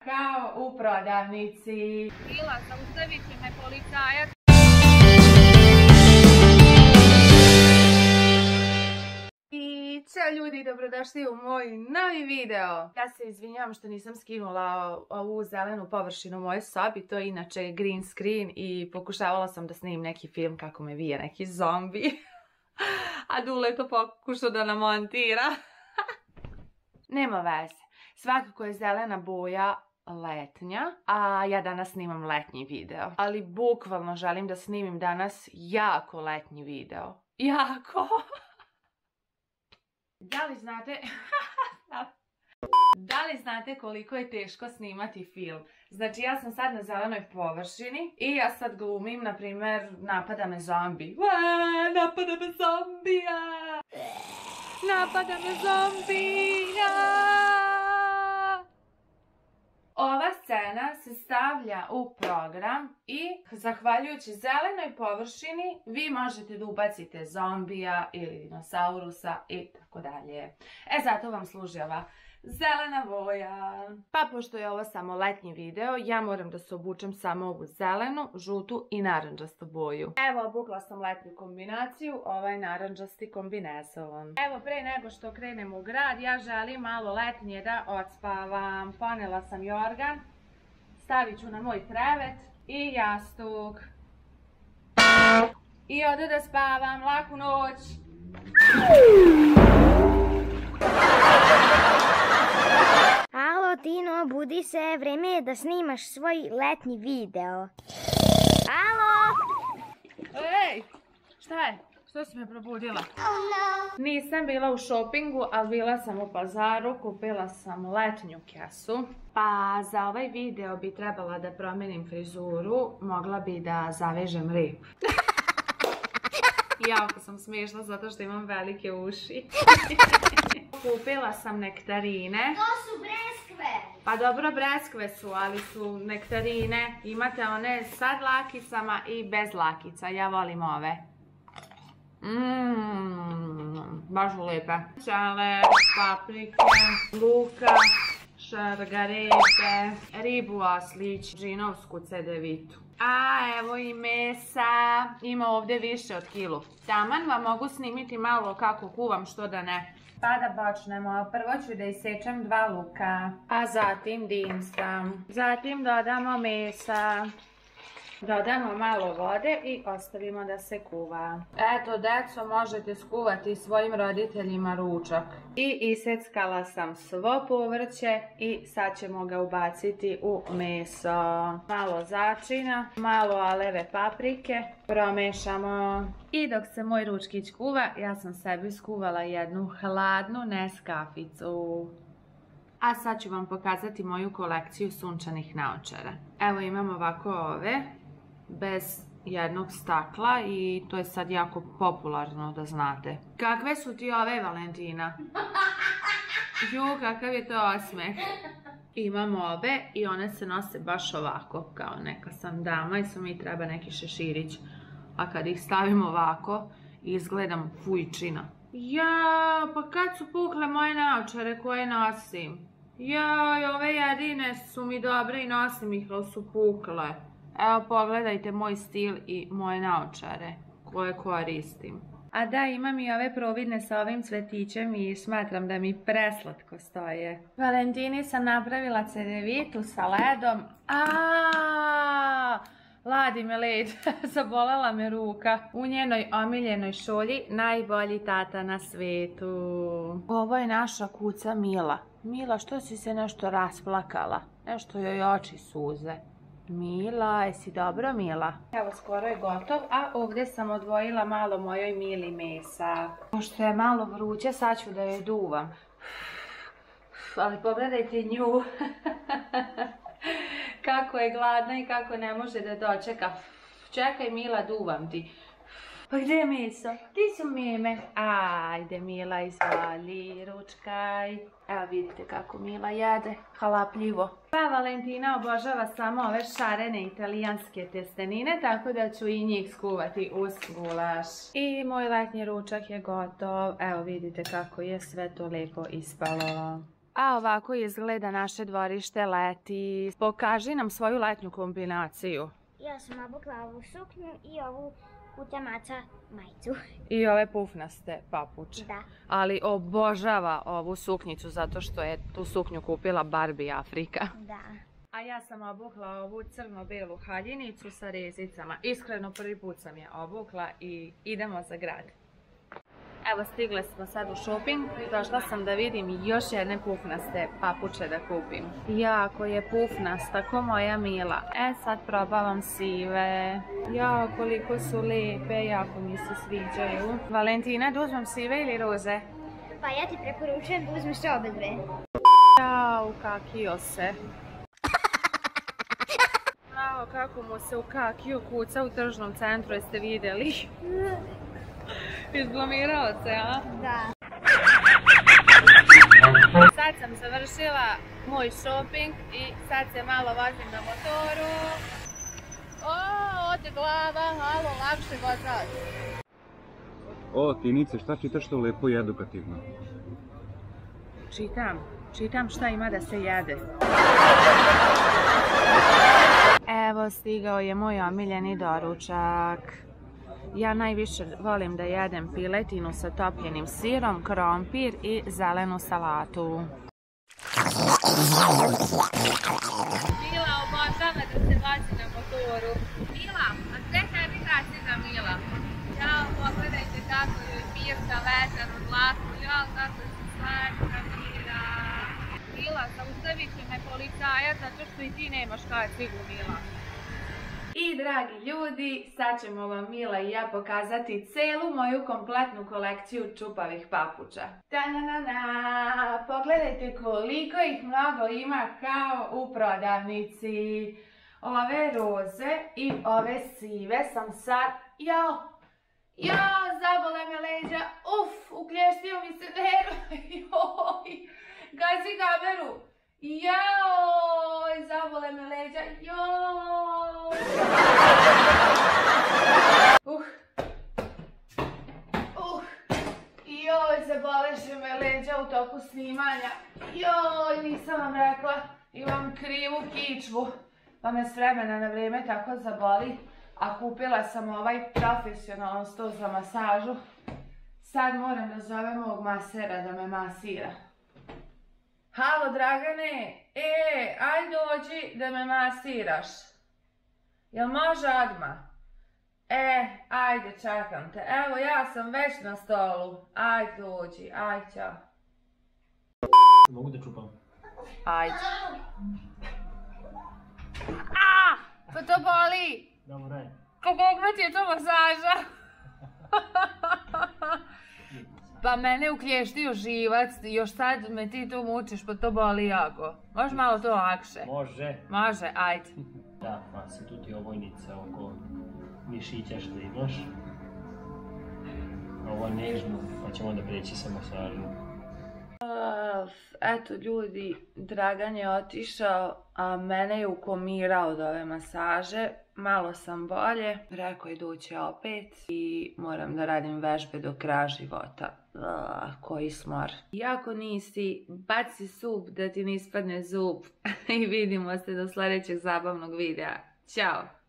kao u prodavnici. Bila, zaustavit će me policajac. I ćao ljudi, dobrodošli u moj novi video. Ja se izvinjavam što nisam skinula ovu zelenu površinu u mojoj sobi, to je inače green screen i pokušavala sam da snimim neki film kako me vije neki zombi. A Dule to pokušao da namontira. Nema veze. Svakako je zelena boja letnja, a ja danas snimam letnji video. Ali bukvalno želim da snimim danas jako letnji video. Jako! Da li znate koliko je teško snimati film? Znači ja sam sad na zelenoj površini i ja sad glumim, na primjer, napada me zombi. Napada me zombija! Napada me zombija! Ova scena se stavlja u program i zahvaljujući zelenoj površini vi možete da ubacite zombija ili dinosaurusa i tako dalje. Zato vam služi ova zelena boja. Pa pošto je ovo samo letnji video, ja moram da se obučem samo ovu zelenu, žutu i narandžastu boju. Evo, obukla sam letnju kombinaciju, ovaj narandžasti kombinezon. Evo, pre nego što krenem u grad, ja želim malo letnije da odspavam. Ponela sam jorgan, stavit ću na moj krevet i jastuk. I odu da spavam, laku noć! Alo Tino, budi se, vreme je da snimaš svoj letnji video. Alo! Ej, šta je? Što si me probudila? Nisam bila u šopingu, ali bila sam u pazaru, kupila sam letnju kesu. Pa za ovaj video bi trebala da promenim frizuru, mogla bi da zavežem rep. Jako sam smiješna zato što imam velike uši. Kupila sam nektarine. To su breskve. Pa dobro, breskve su, ali su nektarine. Imate one sa dlakicama i bez dlakica. Ja volim ove. Baš su lijepe. Čale, paprike, luka, šargarepe, ribu oslić, džinovsku cedevitu. A evo i mesa, ima ovdje više od kilu. Taman vam mogu snimiti malo kako kuvam, što da ne. Pa da počnemo, prvo ću da isečem 2 luka, a zatim dimsam. Zatim dodamo mesa. Dodamo malo vode i ostavimo da se kuva. Eto, deco, možete skuvati svojim roditeljima ručak. I iseckala sam svo povrće i sad ćemo ga ubaciti u meso. Malo začina, malo aleve paprike, promešamo. I dok se moj ručkić kuva, ja sam sebi skuvala jednu hladnu Neskaficu. A sad ću vam pokazati moju kolekciju sunčanih naočara. Evo imam ovako ove, bez jednog stakla i to je sad jako popularno da znate. Kakve su ti ove, Valentina? Ju, kakav je to osmeh. Imam ove i one se nose baš ovako, kao neka sam dama i sam mi treba neki šeširić. A kad ih stavim ovako, izgledam fujčina. Ja, pa kad su pukle moje naočare koje nosim? Jaj, ove jedine su mi dobre i nosim ih, ali su pukle. Evo, pogledajte moj stil i moje naočare koje koristim. A da, imam i ove providne sa ovim cvetićem i smatram da mi preslatko stoje. Valentini sam napravila cedevitu sa ledom. Ladi me led, zabolela me ruka. U njenoj omiljenoj šolji, najbolji tata na svetu. Ovo je naša kuca Mila. Mila, što si se nešto rasplakala? Nešto joj oči suze. Mila, jesi dobro, Mila? Evo, skoro je gotov, a ovdje sam odvojila malo mojoj Mili mesa. Pošto je malo vruće, sad ću da joj duvam. Ali pogledajte nju. Kako je gladna i kako ne može da dočeka. Čekaj, Mila, duvam ti. Pa gdje je meso? Gdje su meme? Ajde, Mila, izvali, ručkaj. Evo vidite kako Mila jede, halapljivo. Pa Valentina obožava samo ove šarene italijanske testenine, tako da ću i njih skuvati uz gulaš. I moj letnji ručak je gotov. Evo vidite kako je sve to lijepo ispalo. A ovako izgleda naše dvorište leti. Pokaži nam svoju letnju kombinaciju. Ja sam obukla ovu suknju i ovu kutamaca majicu. I ove pufnaste papuče. Da. Ali obožava ovu suknjicu zato što je tu suknju kupila Barbie Afrika. Da. A ja sam obukla ovu crno-belu haljinicu sa rezicama. Iskreno prvi put sam je obukla i idemo za grad. Evo, stigle smo sad u shopping i došla sam da vidim još jedne pufnaste papuče da kupim. Jako je pufnasta, ko moja Mila. Sad probavam sive. Jao, koliko su lijepe, jako mi se sviđaju. Valentina, da uzmem sive ili roze? Pa ja ti preporučujem da uzmeš obe dve. Jao, kakio se. Jao, kako mu se u kakiju kuca u tržnom centru, jeste vidjeli? Izblamirao se, a? Da. Sad sam završila moj shopping i sad se malo vozim na motoru. Ode glava, halo, lakše vozač. O, Tinice, šta čitaš to lepo i edukativno? Čitam šta ima da se jede. Evo, stigao je moj omiljeni doručak. Ja najviše volim da jedem piletinu sa topljenim sirom, krompir i zelenu salatu. Mila obožava da se vozi na motoru. Mila, a gde tebi kaciga, Mila? Jao, pogledajte kako joj pirka vetar u dlaku. Jao, kako se slatka, Mila. Mila, zaustavit će me policajac zato što i ti nemaš kacigu, Mila. I dragi ljudi, sad ćemo vam Mila i ja pokazati celu moju kompletnu kolekciju čupavih papuča. Ta-na-na-na, pogledajte koliko ih mnogo ima kao u prodavnici. Ove roze i ove sive sam sad... Jao, zabole me leđa, uklještio mi se nerv, joj, gazi kameru. Joj, zabole me leđa, joj. Joj, zaboleše me leđa u toku snimanja. Joj, nisam vam rekla, imam krivu kičvu, pa me s vremena na vrijeme tako zaboli. A kupila sam ovaj profesionalno sto za masažu. Sad moram da zovem mog masera da me masira. Halo, Dragane, aj dođi da me masiraš. Jel može odmah? Ajde, čekam te. Evo, ja sam već na stolu. Aj dođi, aj, ćao. Mogu da čupam? Ajde. Pa to boli! Dobro je. Kako ti je to masaža? Pa mene uklještio živac, još sad me ti tu mučiš, pa to boli jako. Može malo to lakše? Može. Može, ajde. Da, pa se tu ti ovojnica oko mišića što imaš. Ovo je nežno, pa ćemo onda preći sa masažom. Eto ljudi, Dragan je otišao, a mene je ukomirao od ove masaže. Malo sam bolje, rekao je doći opet i moram da radim vežbe do kraja života. Koji smor. Iako nisi, baci sup da ti ne ispadne zub i vidimo se do sljedećeg zabavnog videa. Ćao!